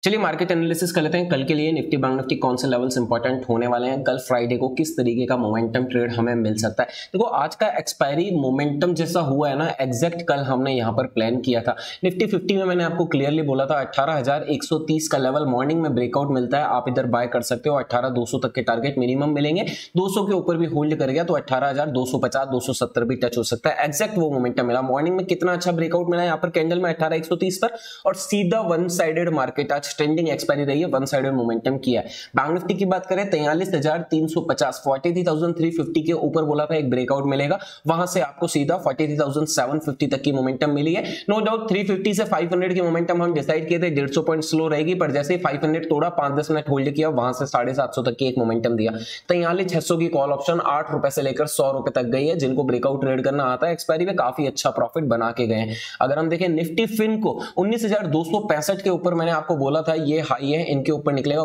चलिए market analysis कर लेते हैं कल के लिए निफ्टी बैंक निफ्टी कौन से लेवल्स इंपॉर्टेंट होने वाले हैं, कल फ्राइडे को किस तरीके का मोमेंटम ट्रेड हमें मिल सकता है। देखो आज का एक्सपायरी मोमेंटम जैसा हुआ है ना, एग्जैक्ट कल हमने यहां पर प्लान किया था। निफ्टी 50 में मैंने आपको क्लियरली बोला था 18,130 का लेवल मॉर्निंग में ब्रेकआउट मिलता है, आप इधर बाय कर सकते हो। 18,200 तक के टारगेट मिनिमम मिलेंगे, 200 के ऊपर भी होल्ड कर गया तो 18,250 270 भी टच हो सकता है। एग्जैक्ट वो मोमेंटम मिला। मॉर्निंग में कितना अच्छा ब्रेकआउट मिला यहाँ पर कैंडल में 18,130 पर, और सीधा वन साइडेड मार्केट आज ट्रेंडिंग एक्सपायरी रही है, वन साइडेड मोमेंटम किया है। बैंक निफ्टी की बात करें 43,350 43,350 के ऊपर बोला था एक ब्रेकआउट मिलेगा, वहां से आपको सीधा 43,750 तक की मोमेंटम मिली है। नो डाउट 350 से 500 की मोमेंटम हम डिसाइड किए थे 150 पॉइंट स्लो रहेगी, पर जैसे ही 500 तोड़ा 5-10 मिनट होल्ड किया वहां से 750 तक की एक मोमेंटम दिया। 43,600 की कॉल ऑप्शन 8 रुपए से लेकर 100 रुपए तक गई है। जिनको ब्रेकआउट ट्रेड करना आता है एक्सपायरी में काफी अच्छा प्रॉफिट बना के गए हैं। अगर हम देखें निफ्टी फिन को 19,265 के ऊपर मैंने आपको बोला था ये हाई है, इनके ऊपर निकलेगा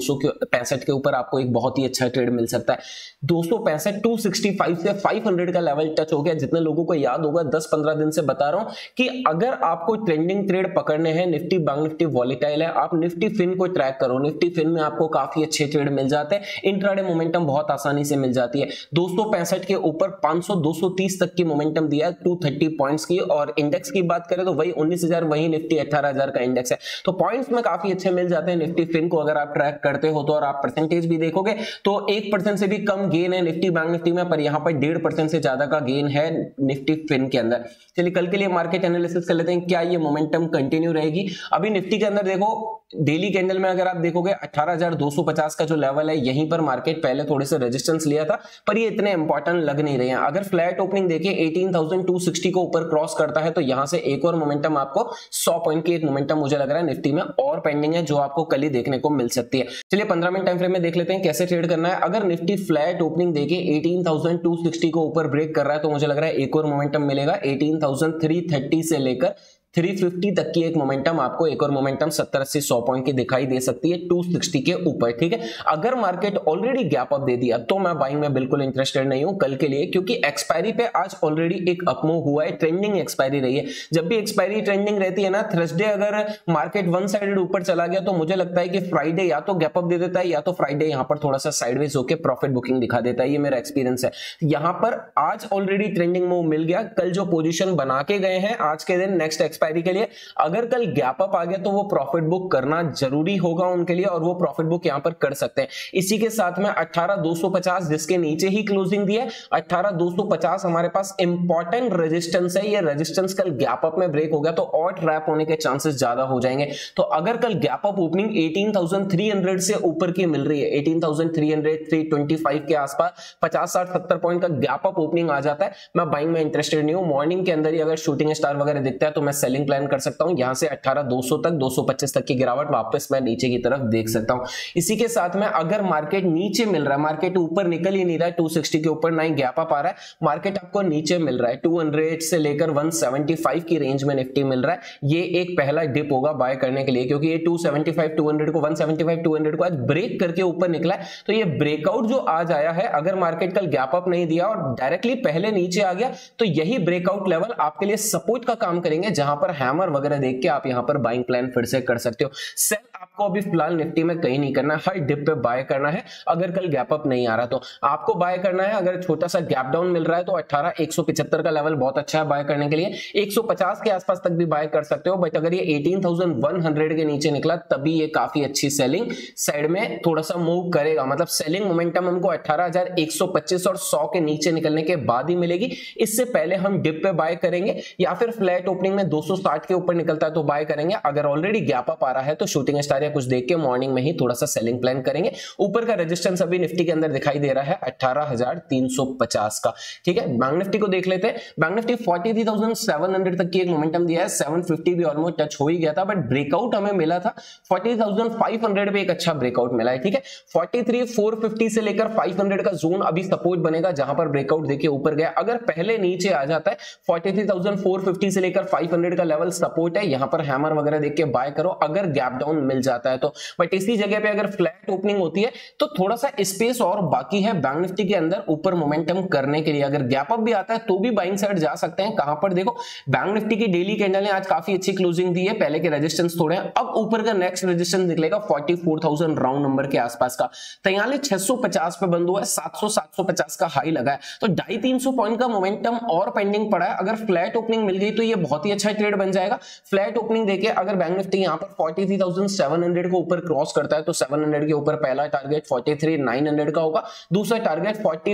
19,265 के ऊपर आपको एक बहुत ही अच्छा ट्रेड मिल सकता है। 265 265 से 500 का लेवल टच हो गया। जितने लोगों को याद होगा 10-15 दिन से बता रहा हूं कि अगर आपको ट्रेंडिंग ट्रेड पकड़ने हैं, निफ्टी बैंक निफ्टी वॉलेटाइल है, आप निफ्टी फिन को ट्रैक करो। निफ्टी फिन में आपको काफी अच्छे ट्रेड मिल जाते हैं, इंट्राडे मोमेंटम बहुत आसानी से मिल जाती है। 265 के ऊपर 500 230 तक की मोमेंटम दिया है 230 पॉइंट्स की। और इंडेक्स की बात करें तो वही 19,000, वही निफ्टी 18,000 का इंडेक्स है, तो पॉइंट्स में काफी अच्छे मिल जाते हैं निफ्टी फिन को अगर आप ट्रैक करते हो तो। और आप परसेंटेज भी देखोगे तो 1% से भी कम गेन है निफ्टी बैंक निफ्टी में, पर यहां पर 1.5% से ज्यादा का गेन है निफ्टी फिन के अंदर। चलिए कल के लिए मार्केट एनालिसिस कर लेते हैं, क्या ये मोमेंटम कंटिन्यू रहेगी। अभी निफ्टी के अंदर देखो डेली कैंडल में अगर आप देखोगे 18,250 का जो लेवल है, यहीं पर मार्केट पहले थोड़े से रेजिस्टेंस लिया था, पर ये इतने इंपॉर्टेंट लग नहीं रहे हैं। अगर फ्लैट ओपनिंग देखिए 18,260 को ऊपर क्रॉस करता है तो यहां से एक और मोमेंटम आपको 100 पॉइंट की एक मोमेंटम मुझे लग रहा है निफ्टी में और पेंडिंग है, जो आपको कल ही देखने को मिल सकती है। चलिए 15 मिनट टाइम फ्रेम में देख लेते हैं कैसे ट्रेड करना है। अगर निफ्टी फ्लैट ओपनिंग देखिए 18,260 को ऊपर ब्रेक कर रहा है तो मुझे लग रहा है एक और मोमेंटम मिलेगा। 18,330 से लेकर 350 तक की एक मोमेंटम आपको, एक और मोमेंटम 70-80-100 पॉइंट की दिखाई दे सकती है 260 के ऊपर। ठीक है, अगर मार्केट ऑलरेडी गैप अप दे दिया तो मैं बाइंग में बिल्कुल इंटरेस्टेड नहीं हूं कल के लिए, क्योंकि एक्सपायरी पे आज ऑलरेडी एक अपमूव हुआ है, ट्रेंडिंग एक्सपायरी रही है। जब भी एक्सपायरी ट्रेंडिंग रहती है ना, थर्सडे अगर मार्केट वन साइडेड ऊपर चला गया तो मुझे लगता है कि फ्राइडे या तो गैप अप दे देता है या तो फ्राइडे यहां पर थोड़ा सा साइडवेज होकर प्रॉफिट बुकिंग दिखा देता है। ये मेरा एक्सपीरियंस है। यहां पर आज ऑलरेडी ट्रेंडिंग मूव मिल गया, कल जो पोजीशन बना के गए हैं आज के दिन नेक्स्ट एक्सपायरी के लिए, अगर कल गैप अप आ गया तो वो प्रॉफिट बुक करना जरूरी होगा उनके लिए, और वो प्रॉफिट बुक यहां पर कर सकते हैं। इसी के साथ में 18,250 जिसके नीचे ही क्लोजिंग दी है, 18,250 हमारे पास इंपॉर्टेंट रेजिस्टेंस है। ये रेजिस्टेंस कल गैप अप में ब्रेक हो गया तो और ट्रैप होने के चांसेस ज्यादा हो जाएंगे। तो अगर कल गैप अप ओपनिंग 18,300 से ऊपर की मिल रही है, 18,300 325 के आसपास 50-60-70 पॉइंट का गैप अप ओपनिंग आ जाता है, मैं बाइंग में इंटरेस्टेड नहीं हूं। मॉर्निंग के अंदर ही अगर शूटिंग स्टार वगैरह दिखता है तो मैं सेलिंग प्लान कर सकता हूं। यहां से 18,200 तक 225 तक की गिरावट वापस मैं नीचे की तरफ देख सकता हूं। इसी के साथ में अगर मार्केट नीचे मिल रहा है, मार्केट ऊपर निकल ही नहीं रहा है 260 के ऊपर, ना ही गैप अप आ रहा है, मार्केट आपको नीचे मिल रहा है 200 से लेकर 175 की रेंज में निफ्टी मिल रहा है, ये एक पहला डिप होगा बाय करने के लिए, क्योंकि ये 275 200 को 175 200 को आज ब्रेक करके ऊपर निकला है। तो ये ब्रेकआउट जो आज आया है, अगर मार्केट कल गैप अप नहीं दिया और डायरेक्टली पहले नीचे आ गया तो यही ब्रेकआउट लेवल आपके लिए सपोर्ट का काम करेंगे, जहां पर हैमर वगैरह देख के आप यहां पर बाइंग प्लान फिर से कर सकते हो। सेल आपको अभी फिलहाल निफ्टी में कहीं नहीं करना है, हर डिप पे बाय करना है। अगर कल गैप अप नहीं आ रहा तो आपको बाय करना है। अगर छोटा सा गैप डाउन मिल रहा है तो 18,175 का लेवल बहुत अच्छा है बाय करने के लिए, 150 के आसपास तक भी बाय कर सकते हो। बट अगर ये 18,100 के नीचे निकला तभी ये काफी अच्छी सेलिंग साइड में थोड़ा सा मूव करेगा, मतलब सेलिंग मोमेंटम हमको 18,125 और 100 के नीचे निकलने के बाद ही मिलेगी। इससे पहले हम डिप पे बाय करेंगे या फिर फ्लैट ओपनिंग में 260 के ऊपर निकलता है तो बाय करेंगे। अगर ऑलरेडी गैप अप आ रहा है तो शूटिंग स्टार या कुछ देख के मॉर्निंग में ही थोड़ा सा सेलिंग प्लान करेंगे। ऊपर का रेजिस्टेंस अभी निफ्टी के अंदर दिखाई दे रहा है 18,350 का। ठीक है, बैंक निफ्टी को देख लेते हैं। बैंक निफ्टी 43,700 तक की एक मोमेंटम दिया है, 750 भी ऑलमोस्ट टच हो ही गया था, बट ब्रेकआउट हमें मिला था 43,500 पे एक अच्छा ब्रेकआउट मिला है। ठीक है, 43,450 से लेकर 500 का जोन अभी सपोर्ट बनेगा, जहां पर ब्रेकआउट देखिए ऊपर गया। अगर पहले नीचे आ जाता है 43,450 से लेकर 500 का लेवल सपोर्ट है, यहां पर हैमर वगैरह देख के बाय करो। अगर गैप डाउन मिल जाता है तो। बट इसी जगह पे अगर फ्लैट ओपनिंग होती है तो थोड़ा सा स्पेस और बाकी है बैंक निफ्टी के अंदर ऊपर मोमेंटम करने के लिए। अगर गैप अप भी आता है तो भी बाइंग साइड जा सकते हैं। कहां पर देखो, बैंक निफ्टी की डेली कैंडल ने आज काफी अच्छी क्लोजिंग दी है, पहले के रेजिस्टेंस थोड़े हैं, अब ऊपर का नेक्स्ट रेजिस्टेंस निकलेगा 44,000 राउंड नंबर के आसपास का। 43,650 पे बंद हुआ है, 700-750 का हाई लगा है, तो 250-300 पॉइंट का मोमेंटम और पेंडिंग पड़ा है। अगर फ्लैट ओपनिंग मिल गई तो ये बहुत ही अच्छा ट्रेड बन जाएगा। फ्लैट ओपनिंग देके अगर बैंक निफ्टी यहां पर 43,700 को ऊपर क्रॉस करता है तो 700 के ऊपर पहला टारगेट 43,900 का होगा, दूसरा टारगेट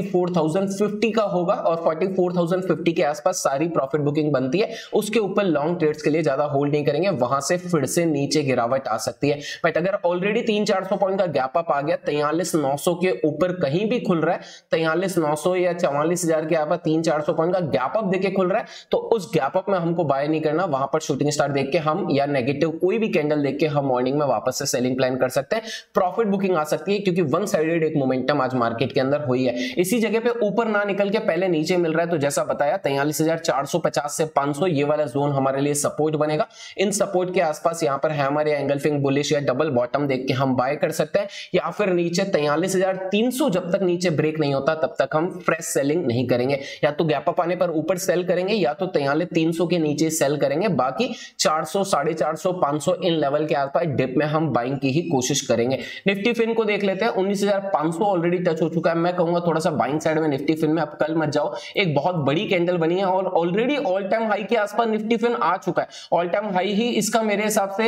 44,050 का होगा और 44,050 के आसपास सारी प्रॉफिट बुकिंग बनती है। उसके ऊपर लॉन्ग ट्रेड्स के लिए ज्यादा होल्ड नहीं करेंगे, वहां से फिर से नीचे गिरावट आ सकती है। बट अगर ऑलरेडी 300-400 पॉइंट का गैप अप आ गया, 43,900 के ऊपर कहीं भी खुल रहा है, 43,900 या 44,000 के आसपास 300-400 पॉइंट का गैप अप देके खुल रहा है, तो उस गैप अप में हमको बाय नहीं करना। वहां पर शूटिंग स्टार देख के हम या नेगेटिव कोई भी कैंडल देख के हम मॉर्निंग में वापस से सेलिंग प्लान कर सकते हैं। प्रॉफिट बुकिंग आ सकती है क्योंकि वन साइडेड एक मोमेंटम आज मार्केट के अंदर हुई है। इसी जगह पे ऊपर ना निकल के पहले नीचे मिल रहा है, तो जैसा बताया 43,450 से 500 ये वाला जोन हमारे लिए सपोर्ट बनेगा। इन सपोर्ट के आसपास यहां पर हैमर या एंगल्फिंग बुलिश या डबल बॉटम देख के हम बाय कर सकते हैं, या फिर नीचे 43,300 जब तक नीचे ब्रेक नहीं होता तब तक हम फ्रेश सेलिंग नहीं करेंगे। या तो गैप अप आने पर ऊपर सेल करेंगे या तो 43,300 के नीचे सेल करेंगे। बाकी 400, 450, 500 इन लेवल के आसपास डिप में हम बाइंग की ही कोशिश करेंगे। निफ्टी फिन को देख लेते हैं, 19,500 ऑलरेडी टच हो चुका है। मैं कहूंगा थोड़ा सा बाइंग साइड में निफ्टी फिन में, अब कल मत जाओ, एक बहुत बड़ी कैंडल बनी है और ऑलरेडी ऑल टाइम हाई के आसपास निफ्टी फिन आ चुका है। ऑल टाइम हाई ही इसका मेरे हिसाब से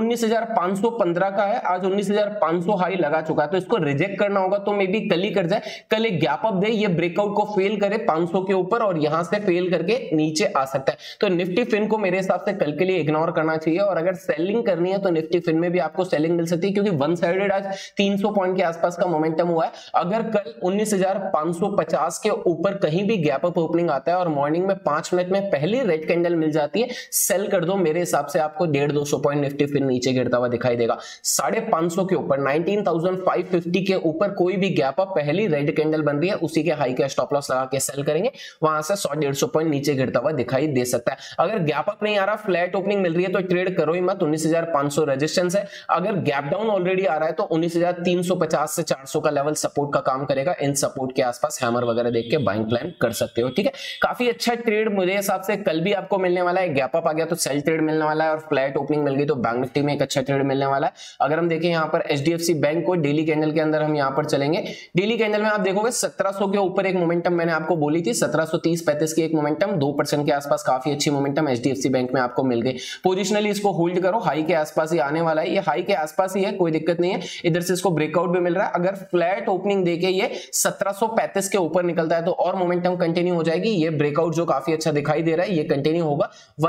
19,515 का है, आज 19,500 हाई लगा चुका है, तो इसको रिजेक्ट करना होगा तो मे बी कल ही कर जाए। कल एक गैप अप दे, ये ब्रेकआउट को फेल करे 500 के ऊपर और यहां से फेल करके नीचे आ सकता है। तो निफ्टी फिन को मेरे हिसाब से कल के लिए इग्नोर करना चाहिए। और अगर सेलिंग करनी है तो निफ्टी फिन में भी आपको सेलिंग मिल सकती है क्योंकि वन साइडेड आज 300 पॉइंट के आसपास का मोमेंटम हुआ है। अगर कल 19,550 के ऊपर कहीं भी गैप अप ओपनिंग आता है और मॉर्निंग में 5 मिनट में पहली रेड कैंडल मिल जाती है, सेल कर दो। मेरे हिसाब से आपको 150-200 पॉइंट निफ्टी फिन नीचे गिरता हुआ दिखाई देगा। 550 के ऊपर 19,550 के ऊपर कोई भी गैप अप पहली रेड कैंडल बन रही है, उसी के हाई का स्टॉप लॉस लगा के सेल करेंगे, वहां से 100-150 पॉइंट नीचे गिरता हुआ दिखाई दे सकता है। अगर गैप अप नहीं आ रहा, फ्लैट ओपनिंग मिल रही है तो ट्रेड करो ही मत, 19,500 रेजिस्टेंस है। अगर गैप डाउन ऑलरेडी आ रहा है तो 19,350 से 400 का लेवल सपोर्ट का काम करेगा। इन सपोर्ट के आसपास हैमर वगैरह देख के बाइंग प्लान कर सकते हो। ठीक है, काफी अच्छा ट्रेड मुझे हिसाब से कल भी आपको मिलने वाला है। गैप अप आ गया तो सेल ट्रेड मिलने वाला है और फ्लैट ओपनिंग मिल गई तो बैंक निफ्टी में एक अच्छा ट्रेड मिलने वाला है। अगर हम देखें यहाँ पर एचडीएफसी बैंक को डेली कैंडल के अंदर हम यहाँ पर चलेंगे, डेली कैंडल में आप देखोगे 1700 के ऊपर एक मोमेंटम मैंने आपको बोली थी, 1730-35 की एक मोमेंटम, 2% के आसपास काफी अच्छी मोमेंटम एचडीएफसी बैंक में आपको मिल गई। पोजिशनली इसको होल्ड करो, हाई के आसपास ही आने वाला है, ये हाई के आसपास ही है, कोई दिक्कत नहीं है। इधर से इसको ब्रेकआउट भी मिल रहा है। अगर फ्लैट ओपनिंग देके ये 1735 के ऊपर निकलता है तो और मोमेंटम कंटिन्यू हो जाएगी। ये ब्रेकआउट जो काफी अच्छा दिखाई दे रहा है ये कंटिन्यू होगा।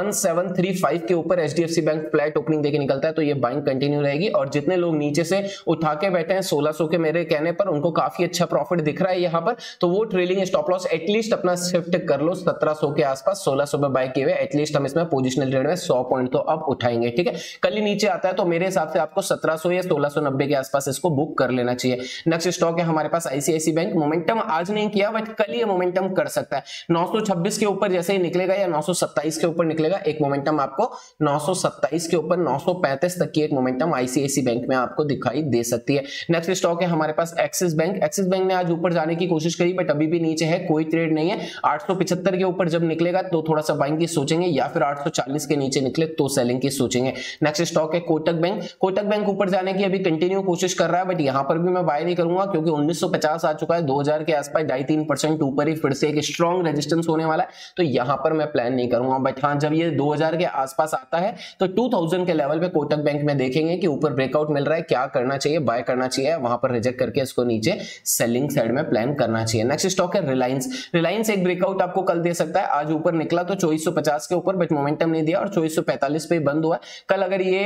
1735 के ऊपर एचडीएफसी बैंक फ्लैट ओपनिंग देके निकलता है तो ये बाइंग कंटिन्यू रहेगी। और जितने लोग नीचे से उठा के बैठे हैं 1600 के, मेरे कहने पर उनको काफी अच्छा प्रॉफिट दिख रहा है यहाँ पर, तो वो ट्रेलिंग स्टॉप लॉस एटलीस्ट अपना शिफ्ट कर लो 1700 के आसपास। 1600 पे बाय किए हुए एटलीस्ट हम इसमें पोजिशनल ट्रेड में 100 पॉइंट तो अब उठाएंगे। ठीक है, कल ही नीचे आता है तो मेरे हिसाब से आपको 1700 या 1690 के आसपास इसको बुक कर लेना चाहिए। नेक्स्ट स्टॉक है हमारे पास आईसीआईसी बैंक। मोमेंटम आज नहीं किया बट कल ये मोमेंटम कर सकता है। 926 के ऊपर जैसे ही निकलेगा या 927 के ऊपर निकलेगा, एक मोमेंटम आपको 927 के ऊपर 935 तक की एक मोमेंटम आईसीआईसी बैंक में आपको दिखाई दे सकती है। नेक्स्ट स्टॉक है हमारे पास एक्सिस बैंक। एक्सिस बैंक ने आज ऊपर जाने की कोशिश करी बट अभी भी नीचे है, कोई ट्रेड नहीं है। 875 के ऊपर जब निकलेगा तो थोड़ा सा बाइंग की सोचेंगे, या फिर 840 के नीचे निकले तो सेलिंग की सोचेंगे। नेक्स्ट स्टॉक है कोटक बैंक। कोटक बैंक ऊपर जाने की अभी कंटिन्यू कोशिश कर रहा है बट यहां पर भी मैं बाय नहीं करूंगा क्योंकि 1950 आ चुका है, 2000 के आसपास 2.5-3% ऊपर ही फिर से एक स्ट्रॉन्ग रेजिस्टेंस होने वाला है, तो यहां पर मैं प्लान नहीं करूंगा। बट हाँ, जब ये 2000 के आसपास आता है तो 2000 के लेवल पे कोटक बैंक में देखेंगे कि ऊपर ब्रेकआउट मिल रहा है, क्या करना चाहिए, बाय करना चाहिए, वहां पर रिजेक्ट करके इसको नीचे सेलिंग साइड में प्लान करना चाहिए। नेक्स्ट स्टॉक है रिलायंस। रिलायंस एक ब्रेकआउट आपको कल दे सकता है। आज ऊपर निकला तो 2450 के ऊपर बट मोमेंटम नहीं दिया और 2445 पे बंद हुआ। कल अगर ये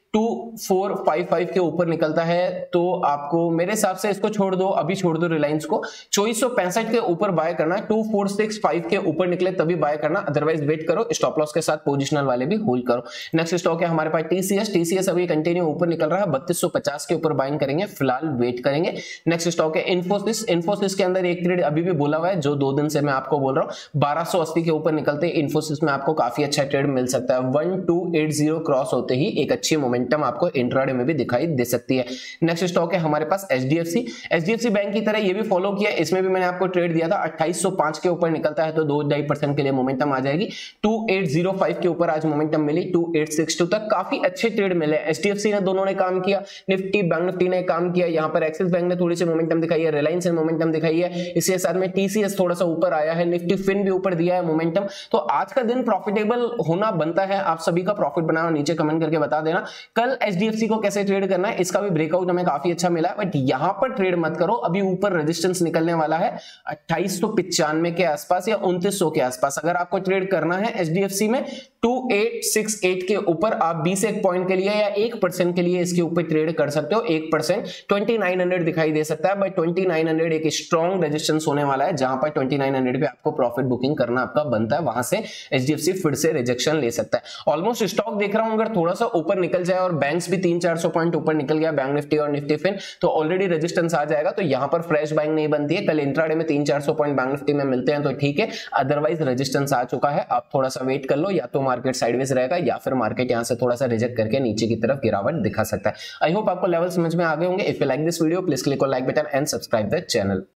2455 के ऊपर निकलता है तो आपको मेरे हिसाब से इसको छोड़ दो, अभी छोड़ दो रिलायंस को। 2465 के ऊपर बाय करना, 2465 के ऊपर निकले तभी बाय करना, अदरवाइज वेट करो, स्टॉप लॉस के साथ पोजिशनल वाले भी होल्ड करो। नेक्स्ट स्टॉक है हमारे पास टीसीएस। टीसीएस अभी कंटिन्यू ऊपर निकल रहा है, 3250 के ऊपर बाइंग करेंगे, फिलहाल वेट करेंगे। नेक्स्ट स्टॉक है इन्फोसिस। इन्फोसिस के अंदर एक ट्रेड अभी भी बोला हुआ है जो 2 दिन से मैं आपको बोल रहा हूं, 1280 के ऊपर निकलते इन्फोसिस में आपको काफी अच्छा ट्रेड मिल सकता है। 1280 क्रॉस होते ही एक अच्छी मोमेंटम मोमेंटम आपको इंट्राडे में भी दिखाई दे सकती है। नेक्स्ट स्टॉक है हमारे पास एचडीएफसी बैंक की तरह ये भी फॉलो किया, इसमें भी मैंने आपको ट्रेड दिया था 2805 के ऊपर निकलता है तो 2-2.5% के लिए मोमेंटम आ जाएगी। 2805 के ऊपर आज मोमेंटम मिली 2862 तक, काफी अच्छे ट्रेड मिले। एचडीएफसी ने दोनों ने काम किया, निफ्टी बैंक निफ्टी ने काम किया, यहाँ पर एक्सिस बैंक ने थोड़ी सी मोमेंटम दिखाई है, रिलायंस ने मोमेंटम दिखाई है, इसके साथ में टीसीएस थोड़ा सा ऊपर आया है, निफ्टी फिन भी ऊपर दिया है मोमेंटम। तो आज का दिन प्रॉफिटेबल होना बनता है, आप सभी का प्रॉफिट बनाना नीचे कमेंट करके बता देना। कल एचडीएफसी को कैसे ट्रेड करना है इसका भी ब्रेकआउट हमें काफी अच्छा मिला है, बट यहां पर ट्रेड मत करो, अभी ऊपर रेजिस्टेंस निकलने वाला है 2895 के आसपास या 2900 के आसपास। अगर आपको ट्रेड करना है एचडीएफसी में 2868 के ऊपर आप 21 पॉइंट के लिए या 1% के लिए इसके ऊपर ट्रेड कर सकते हो। 1% 2900 दिखाई दे सकता है, बट 2900 एक स्ट्रॉन्ग रेजिस्टेंस होने वाला है, जहां पर 2900 पे आपको प्रॉफिट बुकिंग करना आपका बनता है, वहां से एचडीएफसी फिर से रिजेक्शन ले सकता है। ऑलमोस्ट स्टॉक देख रहा हूं अगर थोड़ा सा ऊपर निकल जाए और बैंक्स भी 300-400 पॉइंट ऊपर निकल गया, बैंक निफ्टी और निफ्टी फिन, तो ऑलरेडी रेजिस्टेंस आ जाएगा, तो यहां पर फ्रेश बाइंग नहीं बनती है। कल इंट्राडे में 300-400 पॉइंट बैंक निफ्टी में मिलते हैं तो ठीक है, अदरवाइज रेजिस्टेंस आ चुका है, आप थोड़ा सा वेट कर लो, या तो मार्केट साइडवेज रहेगा या फिर मार्केट यहां से थोड़ा सा रिजेक्ट करके नीचे की तरफ गिरावट दिखा सकता है। आई होप आपको लेवल समझ में आ गए होंगे। If you like this video please click on like button and subscribe the channel.